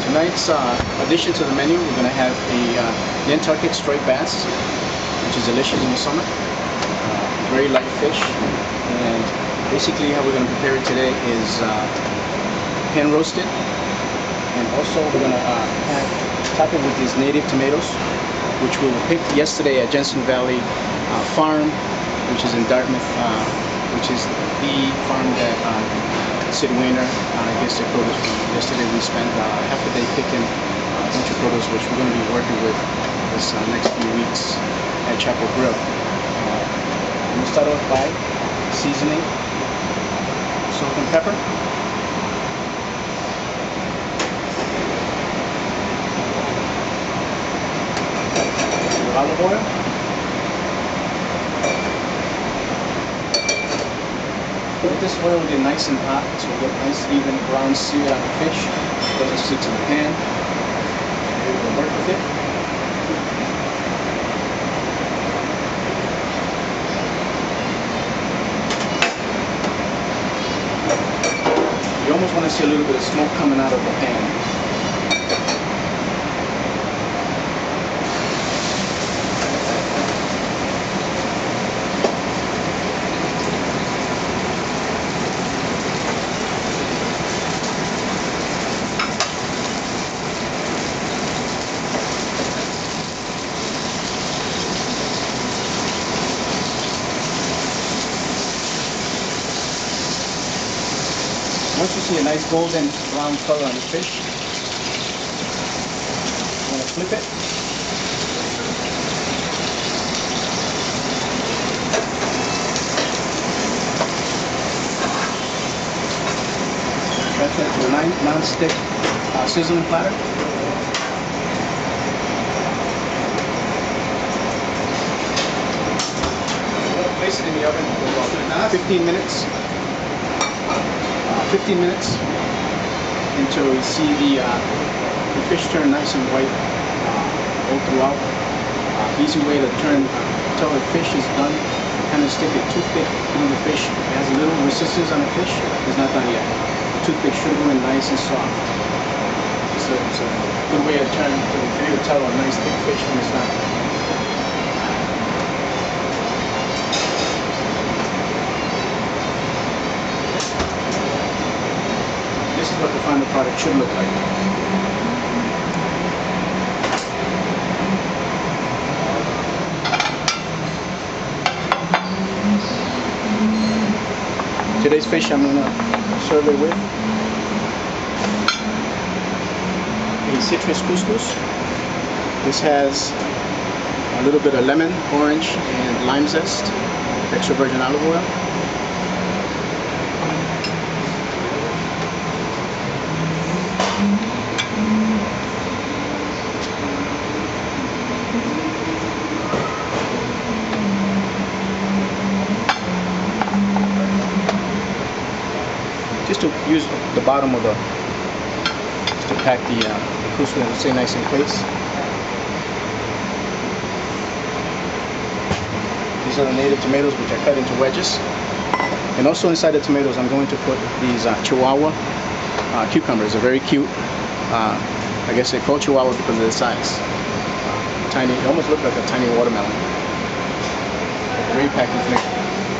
Tonight's addition to the menu, we're going to have the Antarctic striped bass, which is delicious in the summer. Very light fish, and basically how we're going to prepare it today is pan roasted, and also we're going to top it with these native tomatoes, which we picked yesterday at Jensen Valley Farm, which is in Dartmouth, which is the farm that Sid Weiner gets their produce from. Yesterday we spent half a day picking a bunch of produce, which we're going to be working with this next few weeks at Chapel Grille. I'm going to start off by seasoning salt and pepper. Olive oil. Let this oil get nice and hot, so we get nice even brown sear on the fish. It doesn't stick to the pan. We're going to work with it. You almost want to see a little bit of smoke coming out of the pan. Once you see a nice golden brown color on the fish, you want to flip it. Transfer it to a non-stick sizzling platter. Place it in the oven for about 15 minutes. 15 minutes until we see the fish turn nice and white all throughout. Easy way to tell the fish is done. Kind of stick a toothpick through the fish. It has a little resistance on the fish. It's not done yet. The toothpick should go in nice and soft. It's a good way to turn for you to tell a nice thick fish when it's not. This is what the final product should look like. Today's fish I'm going to serve it with a citrus couscous. This has a little bit of lemon, orange, and lime zest, extra virgin olive oil. Just to use the bottom of just to pack the couscous and stay nice in place. These are the native tomatoes, which I cut into wedges. And also inside the tomatoes, I'm going to put these Chihuahua cucumbers. They're very cute. I guess they call Chihuahua because of their size. Tiny, they almost look like a tiny watermelon. Great packing flavor.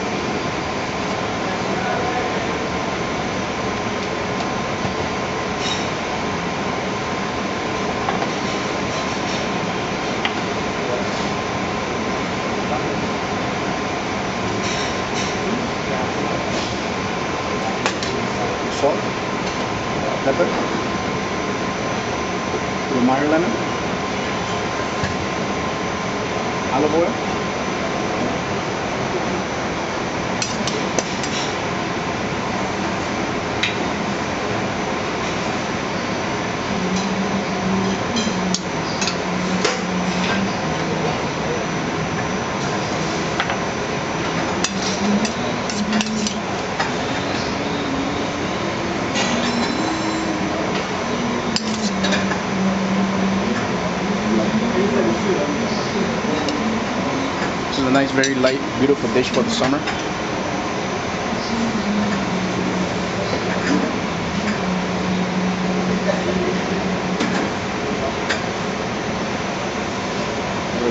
Salt, pepper, Meyer lemon, olive oil, This is a nice, very light, beautiful dish for the summer.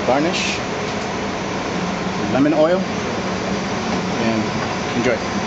garnish, lemon oil, and enjoy.